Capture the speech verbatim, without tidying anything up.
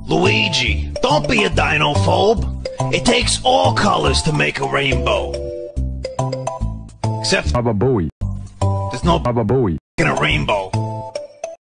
Luigi, don't be a dinophobe. It takes all colors to make a rainbow. Except Baba Booey. there's no Baba Booey. in a rainbow.